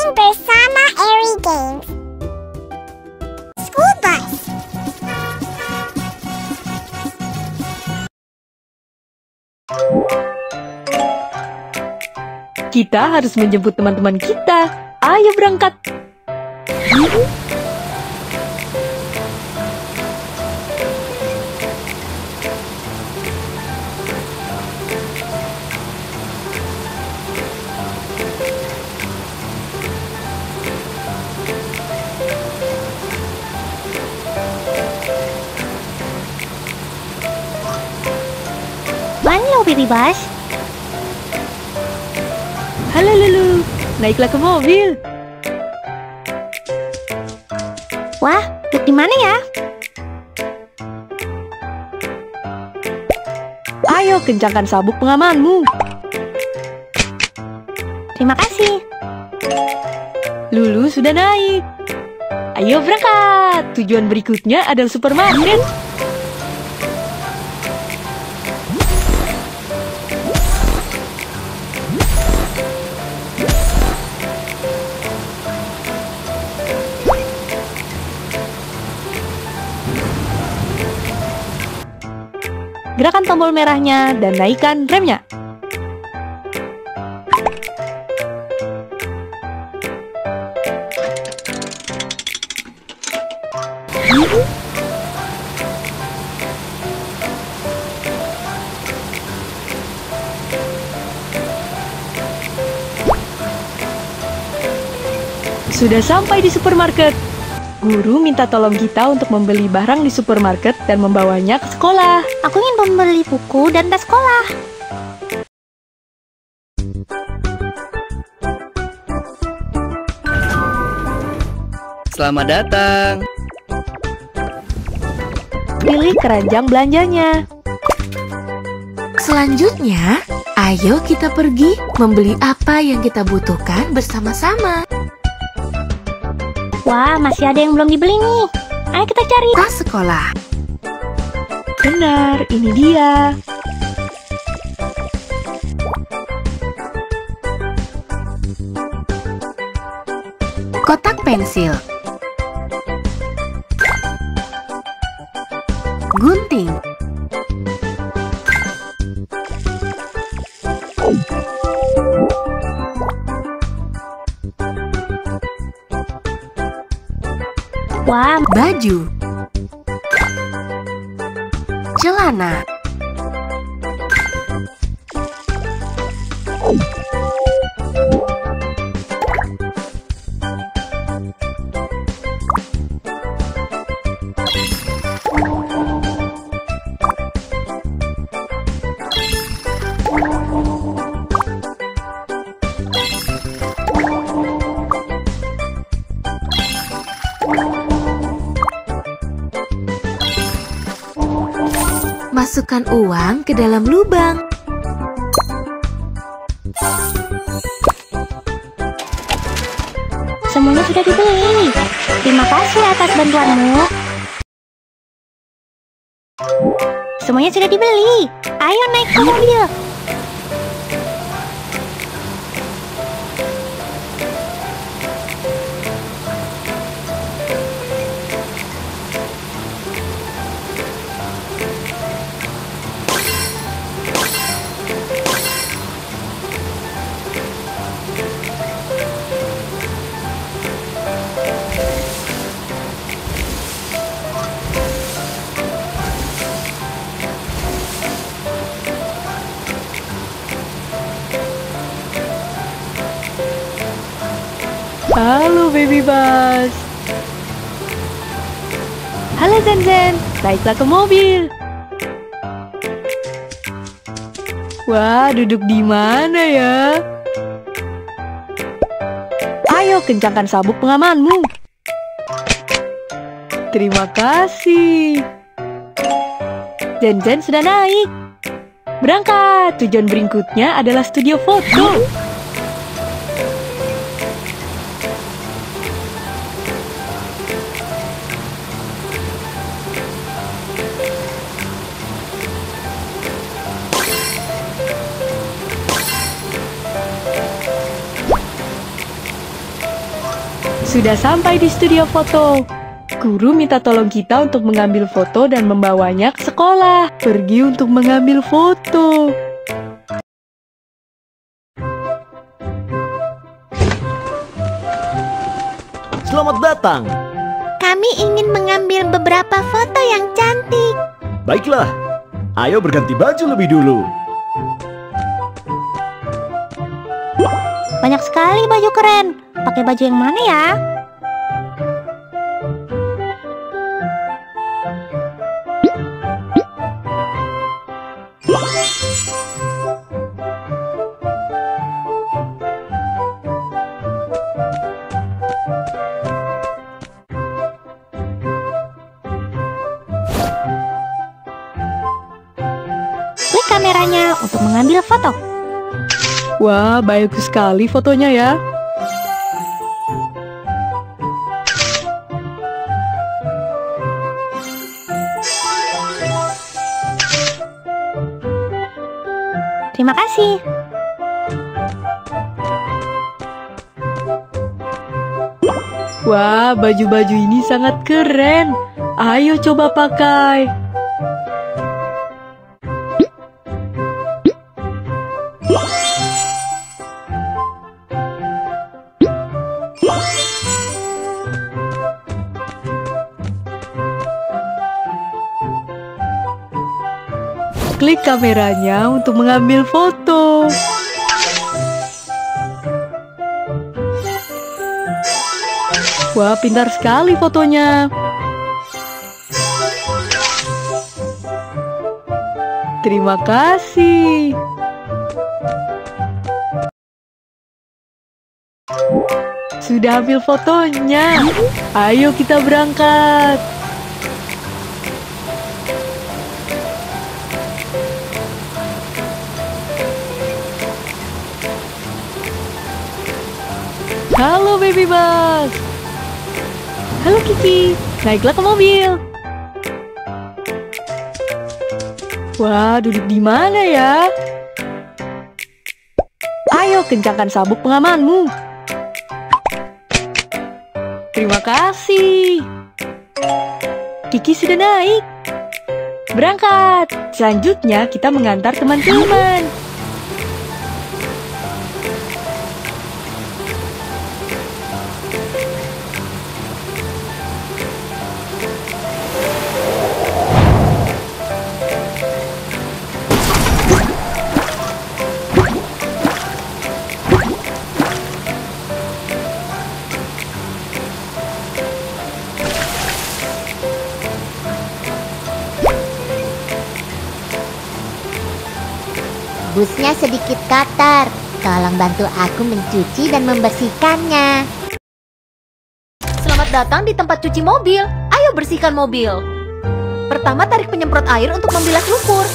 bermain bersama Airy Games. School Bus. Kita harus menjemput teman-teman kita. Ayo berangkat. Halo, Baby Bus. Halo Lulu, naiklah ke mobil. Wah, di mana ya? Ayo kencangkan sabuk pengamanmu. Terima kasih. Lulu sudah naik. Ayo berangkat. Tujuan berikutnya adalah supermarket. Gerakan tombol merahnya dan naikkan remnya. Sudah sampai di supermarket. Guru minta tolong kita untuk membeli barang di supermarket dan membawanya ke sekolah. Aku ingin membeli buku dan tas sekolah. Selamat datang. Pilih keranjang belanjanya. Selanjutnya, ayo kita pergi membeli apa yang kita butuhkan bersama-sama. Wah, masih ada yang belum dibeli nih. Ayo kita cari. Tas sekolah, Benar, ini dia. kotak pensil, gunting, Wah, baju, celana, masukkan uang ke dalam lubang. semuanya sudah dibeli. Terima kasih atas bantuanmu. Semuanya sudah dibeli. Ayo naik ke mobil. Halo Baby Bus. Halo Zen, naiklah ke mobil. Wah, duduk di mana ya? Ayo kencangkan sabuk pengamanmu. Terima kasih. Zen sudah naik. Berangkat. Tujuan berikutnya adalah studio foto. Sudah sampai di studio foto. Guru minta tolong kita untuk mengambil foto dan membawanya ke sekolah. Pergi untuk mengambil foto. Selamat datang. Kami ingin mengambil beberapa foto yang cantik. Baiklah, ayo berganti baju lebih dulu. Banyak sekali baju keren. Pakai baju yang mana ya? Klik kameranya untuk mengambil foto. Wah, bagus sekali fotonya ya. Terima kasih. Wah, baju-baju ini sangat keren. Ayo coba pakai. Klik kameranya untuk mengambil foto. Wah, pintar sekali fotonya. Terima kasih. Sudah ambil fotonya. Ayo kita berangkat. Halo Baby Bus. Halo Kiki, naiklah ke mobil. Wah, duduk di mana ya? Ayo kencangkan sabuk pengamanmu. Terima kasih. Kiki sudah naik. Berangkat. Selanjutnya kita mengantar teman-teman. Busnya sedikit kotor. Tolong bantu aku mencuci dan membersihkannya. Selamat datang di tempat cuci mobil. Ayo bersihkan mobil. Pertama, tarik penyemprot air untuk membilas lumpur.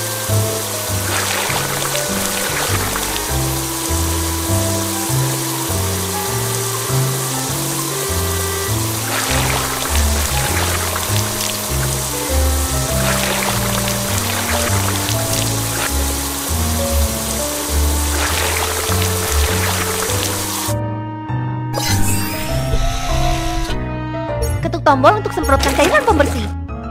Ketuk tombol untuk semprotkan cairan pembersih.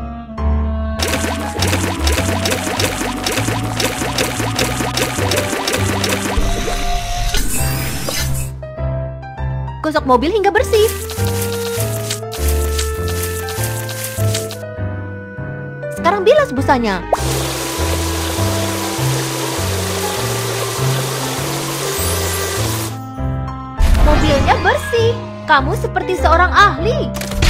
Gosok mobil hingga bersih. Sekarang bilas busanya. Mobilnya bersih. Kamu seperti seorang ahli.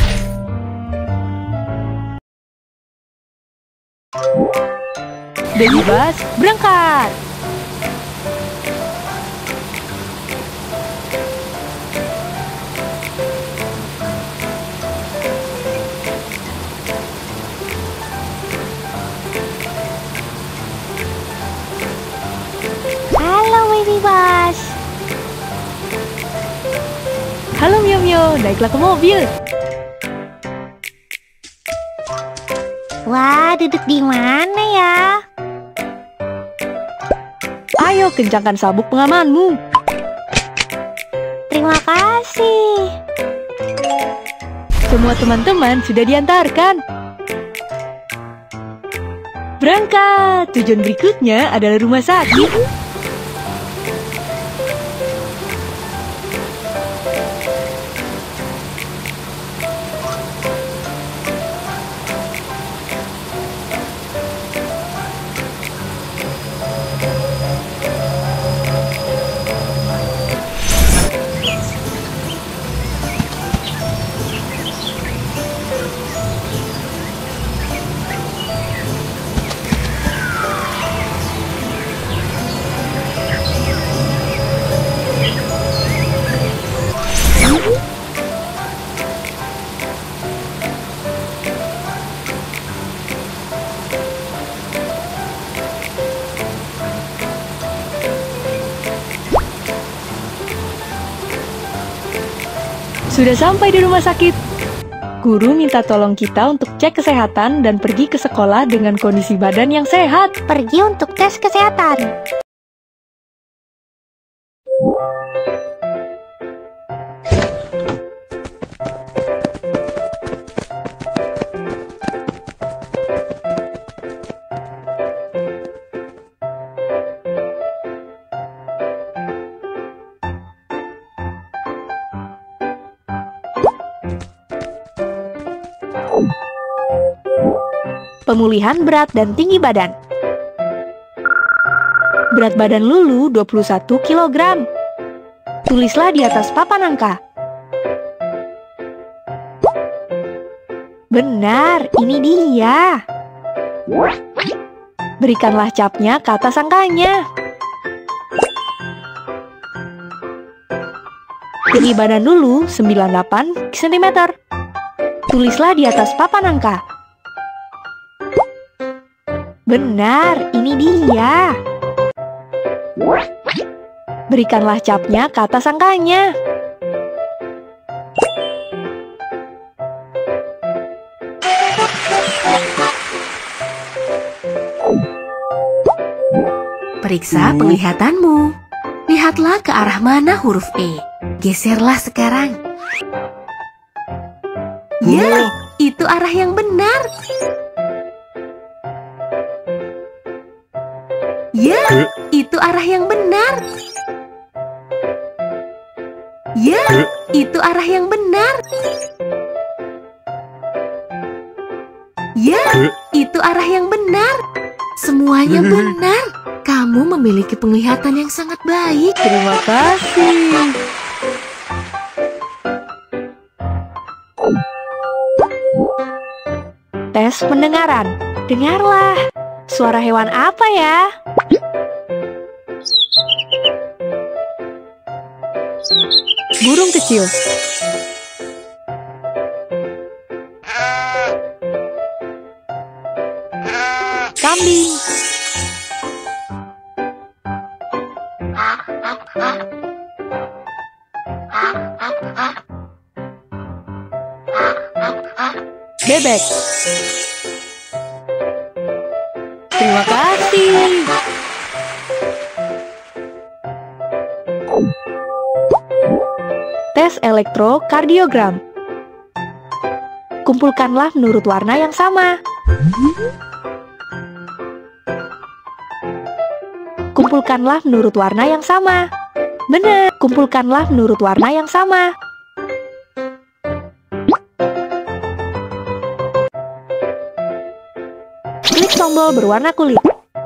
Baby Bus, berangkat. Halo Baby Bus. Halo Mio Mio, naiklah ke mobil. Wah, duduk di mana ya? Ayo kencangkan sabuk pengamanmu. Terima kasih. Semua teman-teman sudah diantarkan. Berangkat! Tujuan berikutnya adalah rumah sakit. Sudah sampai di rumah sakit. Guru minta tolong kita untuk cek kesehatan dan pergi ke sekolah dengan kondisi badan yang sehat. Pergi untuk tes kesehatan. Pemulihan berat dan tinggi badan. Berat badan Lulu 21 kg. Tulislah di atas papan angka. Benar, ini dia. Berikanlah capnya ke atas angkanya. Tinggi badan Lulu 98 cm. Tulislah di atas papan angka. Benar, ini dia. Berikanlah capnya ke atas angkanya. Periksa penglihatanmu. Lihatlah ke arah mana huruf E. Geserlah sekarang. Ya, itu arah yang benar. Ya, itu arah yang benar. Ya, itu arah yang benar. Ya, itu arah yang benar. Semuanya benar. Kamu memiliki penglihatan yang sangat baik. Terima kasih. Tes pendengaran. Dengarlah. Suara hewan apa ya? Burung kecil. Kambing. Bebek. Terima kasih. Tes elektrokardiogram. Kumpulkanlah menurut warna yang sama. Kumpulkanlah menurut warna yang sama. Benar, kumpulkanlah menurut warna yang sama. Klik tombol berwarna kulit.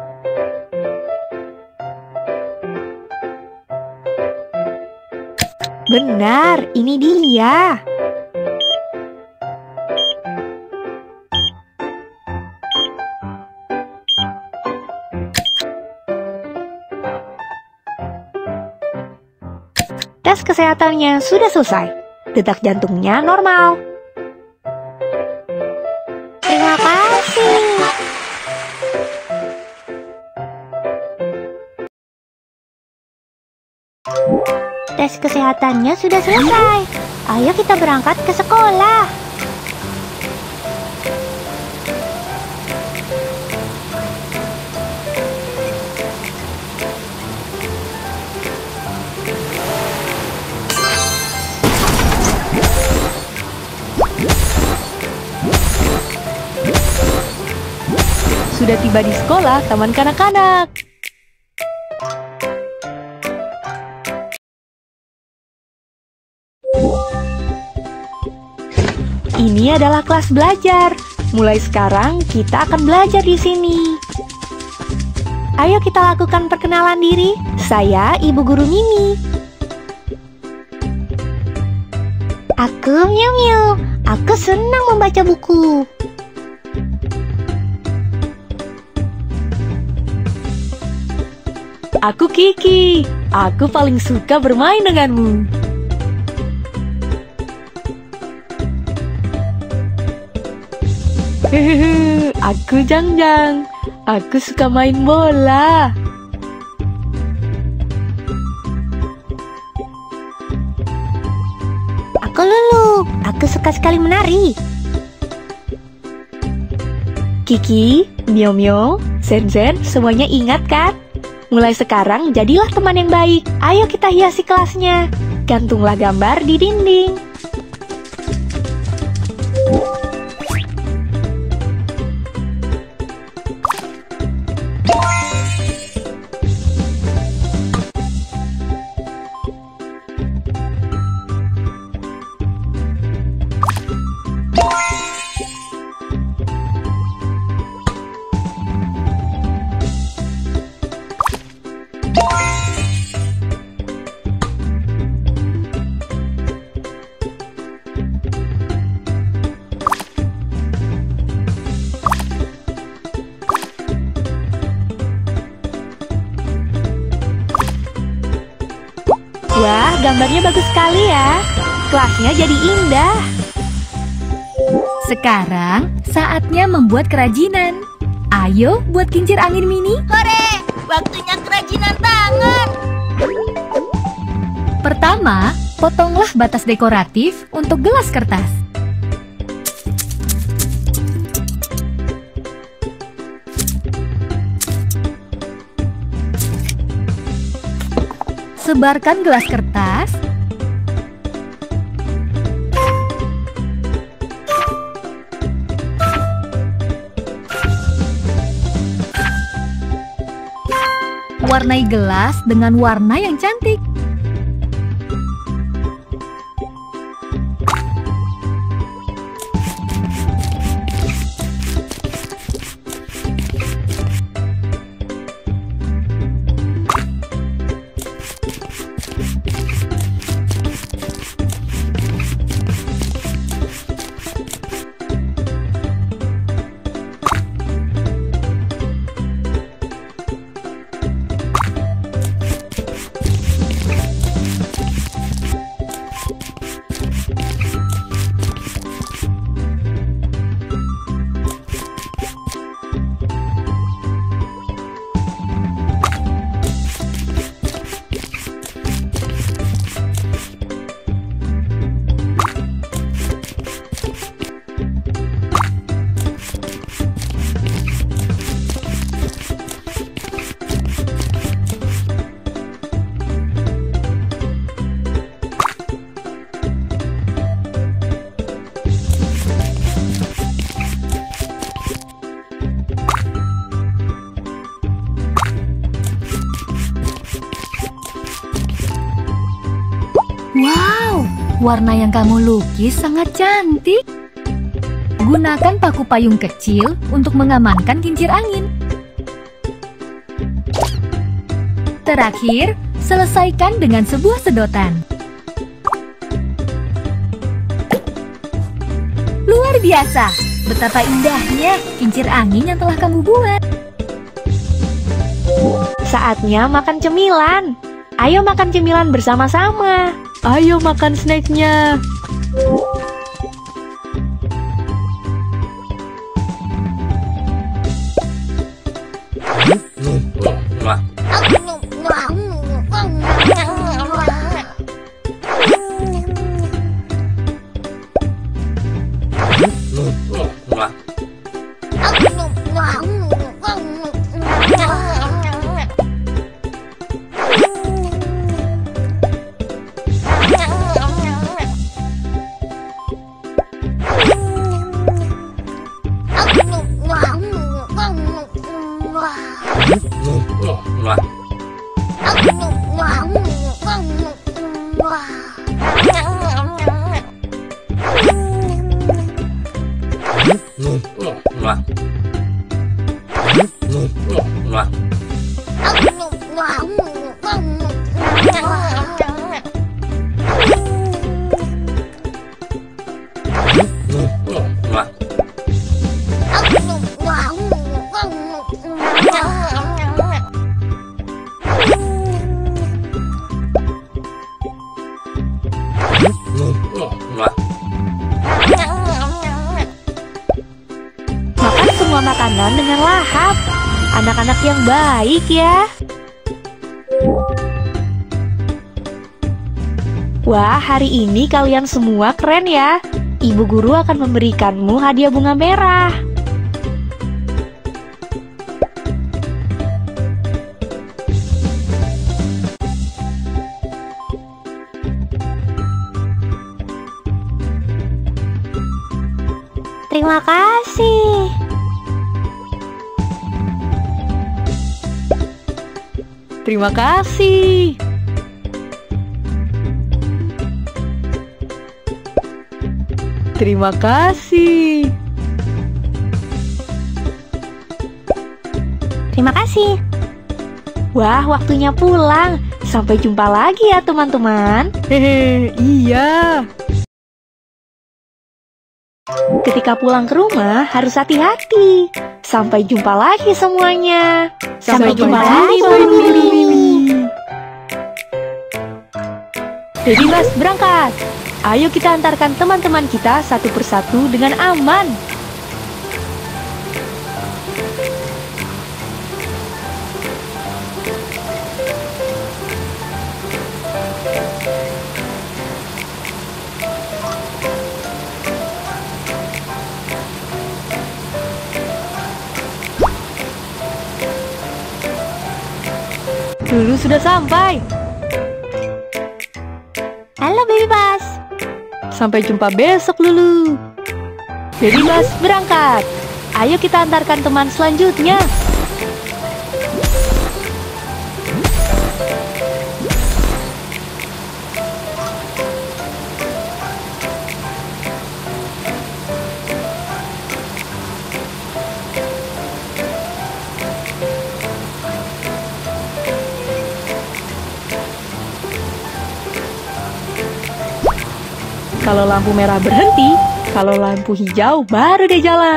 Benar, ini dia. Tes kesehatannya sudah selesai. Detak jantungnya normal. Terima kasih. Tes kesehatannya sudah selesai. Ayo kita berangkat ke sekolah. sudah tiba di sekolah Taman Kanak-kanak. Ini adalah kelas belajar. Mulai sekarang kita akan belajar di sini. Ayo kita lakukan perkenalan diri. Saya Ibu Guru Mimi. Aku Miu Miu. Aku senang membaca buku. Aku Kiki. Aku paling suka bermain denganmu. Hehehe, aku Jang Jang. Aku suka main bola. Aku Lulu. Aku suka sekali menari. Kiki, Mio Mio, Zen Zen, semuanya ingat kan? Mulai sekarang jadilah teman yang baik. Ayo kita hiasi kelasnya. Gantunglah gambar di dinding. Wah, gambarnya bagus sekali ya. Kelasnya jadi indah. Sekarang saatnya membuat kerajinan. Ayo buat kincir angin mini. Hore, waktunya kerajinan tangan. Pertama, potonglah batas dekoratif untuk gelas kertas. Sebarkan gelas kertas. Warnai gelas dengan warna yang cantik. Wow, warna yang kamu lukis sangat cantik. Gunakan paku payung kecil untuk mengamankan kincir angin. Terakhir, selesaikan dengan sebuah sedotan. Luar biasa, betapa indahnya kincir angin yang telah kamu buat. Saatnya makan cemilan. Ayo makan cemilan bersama-sama. Ayo makan snacknya. teman dengan lahap. Anak-anak yang baik ya. Wah, hari ini kalian semua keren ya. Ibu guru akan memberikanmu hadiah bunga merah. Terima kasih. Terima kasih. Terima kasih. Terima kasih. Wah, waktunya pulang. Sampai jumpa lagi ya teman-teman. Hehe, iya. Ketika pulang ke rumah harus hati-hati. Sampai jumpa lagi semuanya. Sampai jumpa lagi, Bumi. Baby Bus berangkat. Ayo kita antarkan teman-teman kita satu persatu dengan aman. Lulu sudah sampai. Halo Baby Bus. Sampai jumpa besok, Lulu. Baby Bus berangkat. Ayo kita antarkan teman selanjutnya. Kalau lampu merah berhenti, kalau lampu hijau baru deh jalan.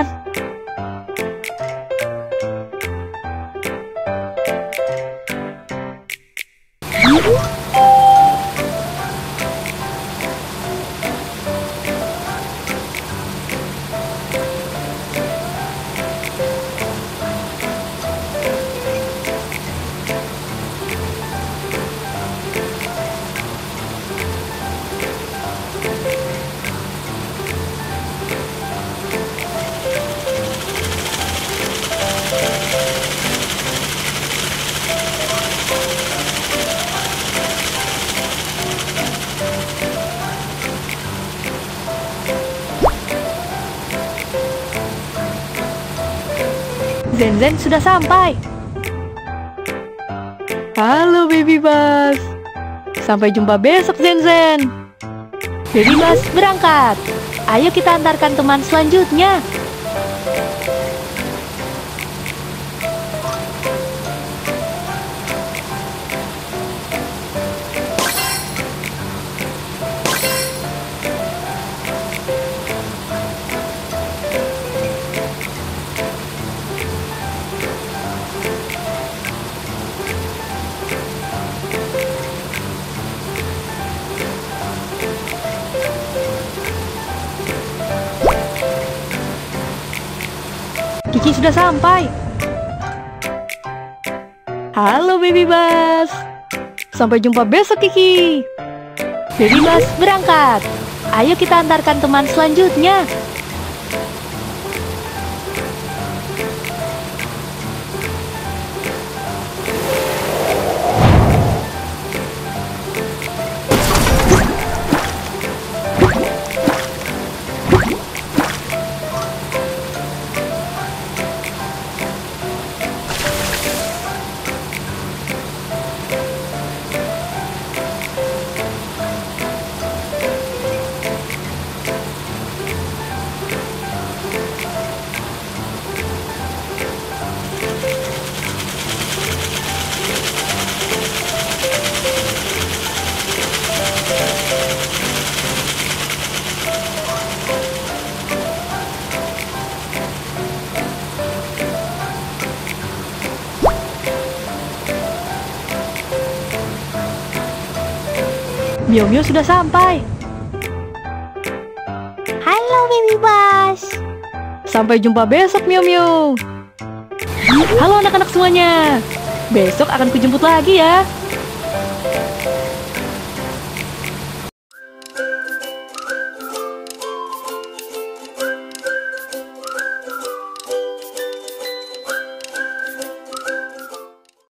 Zen sudah sampai. Halo Baby Bus. Sampai jumpa besok Zen. Baby Bus berangkat. Ayo kita antarkan teman selanjutnya. Kiki sudah sampai. Halo Baby Bus. Sampai jumpa besok Kiki. Baby Bus berangkat. Ayo kita antarkan teman selanjutnya. Mio sudah sampai. Halo Baby Bus. Sampai jumpa besok Mio. Halo anak-anak semuanya. Besok akan kujemput lagi ya.